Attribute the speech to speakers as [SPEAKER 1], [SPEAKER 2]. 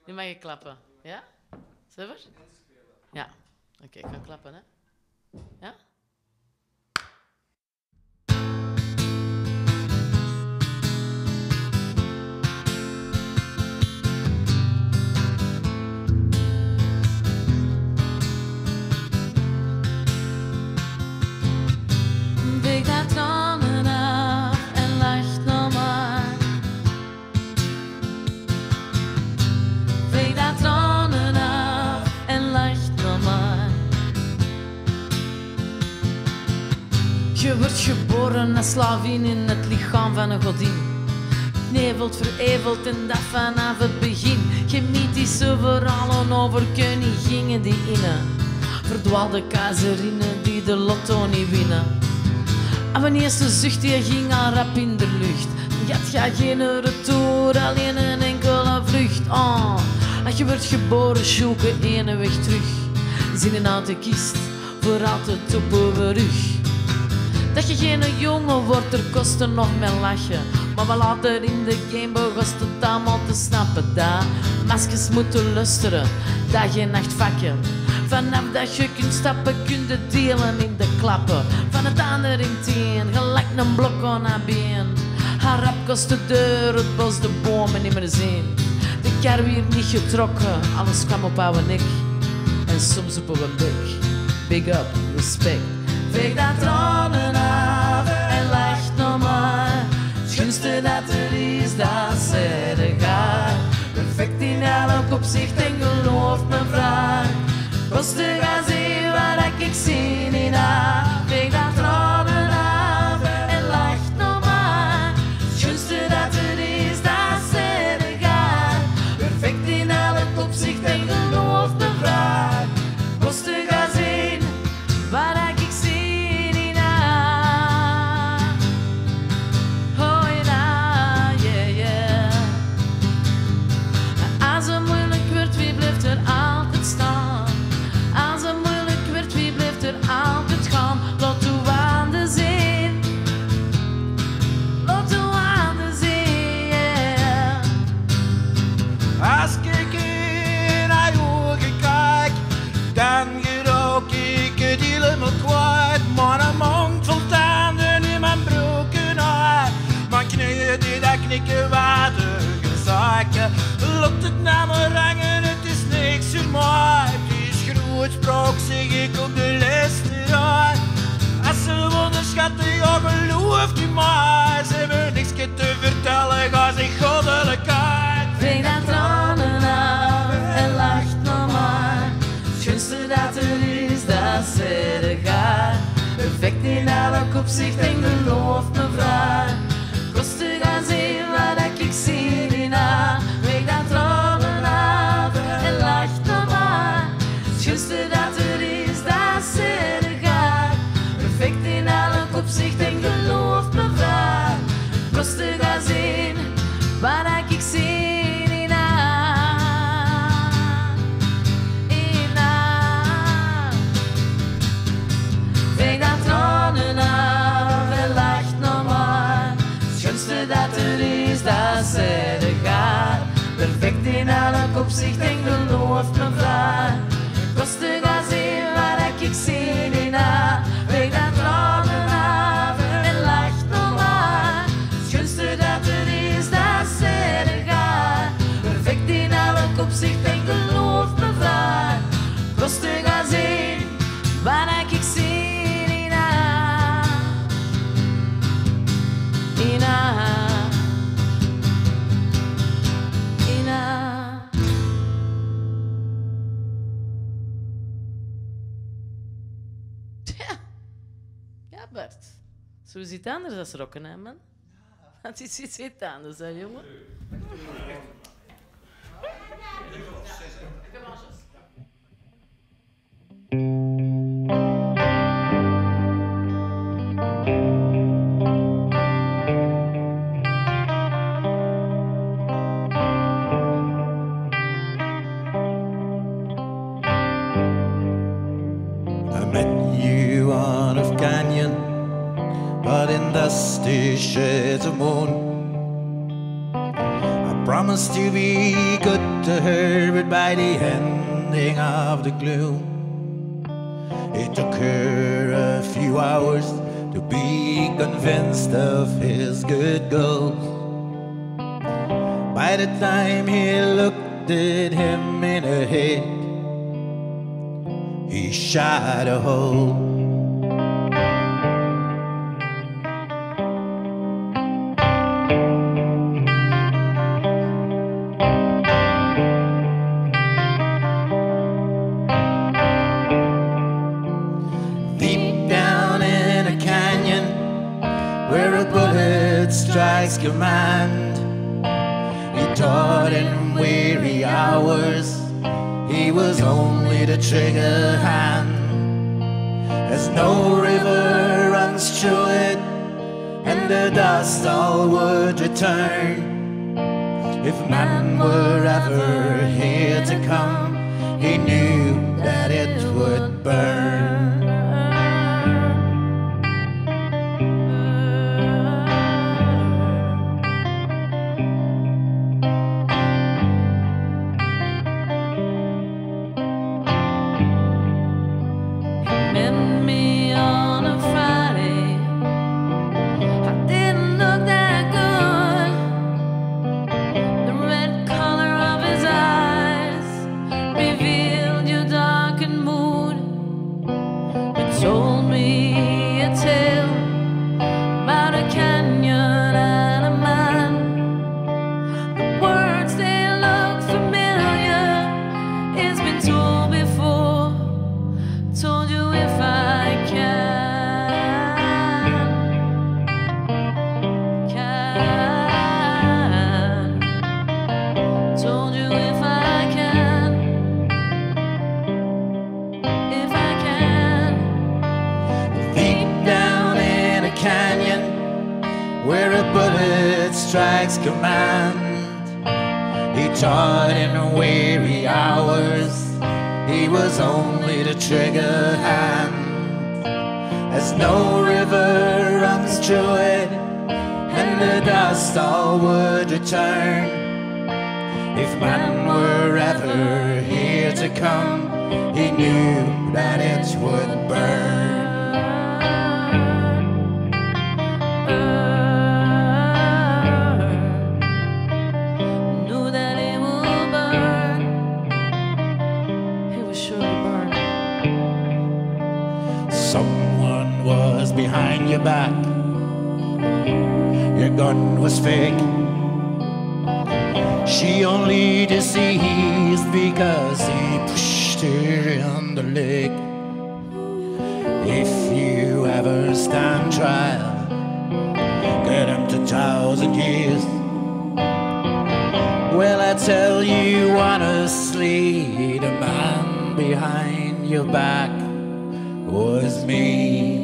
[SPEAKER 1] Nu mag je klappen. Ja? Zever? Ja. Oké, ik ga klappen, hè. Ja? Veeg daar tranen af en lacht normaal. Veeg daar tranen af en lacht normaal. Je wordt geboren als slavin in het lichaam van een godin. Kneveld, veredeld en dat vanaf het begin. Chemische verhalen over koninginnen die innen. Verdwaalde keizerinnen die de lotto niet winnen. En wanneer ze zucht, die ging al rap in de lucht. Je had geen retour, alleen een enkele vlucht. Oh, als je wordt geboren, zoeken ene weg terug. Zinnen uit de kist, voor altijd op overrug. Dat je geen jongen wordt, er kostte nog meer lachen. Maar we later in de game begon het allemaal te snappen. Dat maskers moeten luisteren, dag en nacht vakken. Vanaf dat je kunt stappen, kun je delen in de klappen. Van het ander in teen, gelijk een blok aan haar been. Haar rap kost de deur, het bos, de bomen niet meer zien. De kar weer niet getrokken, alles kwam op oude nek. En soms op een bek. Big up, respect. Veeg dat tranen af en lacht normaal. Het schoonste dat er is, dat zij er gaat. Perfect in elk opzicht en geloof me vraag. Kosten gaan zien wat ik zie in haar. Veeg dat tranen af en lacht normaal. Het schoonste dat er is, dat zij er gaat. Perfect in elk opzicht en geloof me vraag. Kosten gaan zien wat ik zie in haar. Oh ja, yeah, yeah. Als het moeilijk wordt, wie blijft er altijd staan? Als het moeilijk werd, wie blijft er altijd gaan? Laat toe aan de zee. Laat toe aan de zee, yeah.
[SPEAKER 2] Als ik in haar ogen kijk, dan gerook ik het helemaal kwijt. Maar een mond vol tanden in mijn broken hart. Mijn knieën die dat knikken water zaken. Laat het naar me rangen, het is niks voor mij. Grootsprak zeg ik op de restaurant. Als ze onderschatten, ja belooft u mij. Ze hebben niks te vertellen, ga ze goddelijk uit.
[SPEAKER 1] Veeg dat tranen af en lacht normaal. Het schoonste dat er is, dat zij er gaat. Perfect in elk opzicht en geloof me vraag. Kosten gaan zien wat ik zie in haar. Veeg dat tranen af en lacht normaal. Het schoonste dat er is, dat zij er gaat. Perfect in elk opzicht en geloof me vraag. Kosten gaan zien wat ik zie in haar. In haar. Veeg dat tranen af en lacht normaal. Het schoonste dat er is, dat zij er gaat. Perfect in elk opzicht en geloof me vraag. Kosten gaan zien wat ik zie in haar. Veeg dat tranen af en lacht normaal. Het schoonste dat er is, dat zij er gaat. Perfect in elk opzicht en geloof me vraag. Kosten gaan zien wat ik zie in haar. In haar. In haar. Ja, Bert. Zo is het anders als rocken, hè, man? Het is iets anders, hè, jongen?
[SPEAKER 2] I met you on a canyon, but in dusty shades of moon. I promised promised to be good to her, but by the ending of the gloom, it took her a few hours to be convinced of his good goals. By the time he looked at him in the head, he shot a hole. Where a bullet strikes command, he taught in weary hours. He was only the trigger hand. As no river runs through it, and the dust all would return. If man were ever here to come, he knew that it would burn.
[SPEAKER 1] Met me on a Friday. I didn't look that good. The red color of his eyes revealed your darkened mood. It told me a tale about a canyon and a man. The words, they look familiar. It's been told before. Told you if I can. Told you if I can. If I can.
[SPEAKER 2] Deep down in a canyon, where a bullet strikes command, he taught in weary hours. He was only the trigger hand. As no river runs through it, and the dust all would return. If man were ever here to come, he knew that it would burn.
[SPEAKER 1] Knew that it would burn. It was sure to burn.
[SPEAKER 2] Someone was behind your back. Your gun was fake. She only deceived because he pushed her in the leg. If you ever stand trial, get him to 1,000 years. Well, I tell you honestly, the man behind your back was me.